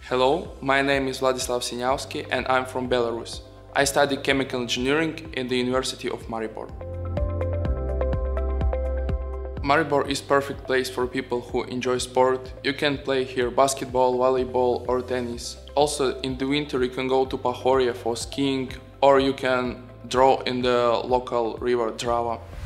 Hello, my name is Vladislav Sinyavsky and I'm from Belarus. I study chemical engineering in the University of Maribor. Maribor is perfect place for people who enjoy sport. You can play here basketball, volleyball or tennis. Also in the winter you can go to Pohorje for skiing or you can draw in the local river Drava.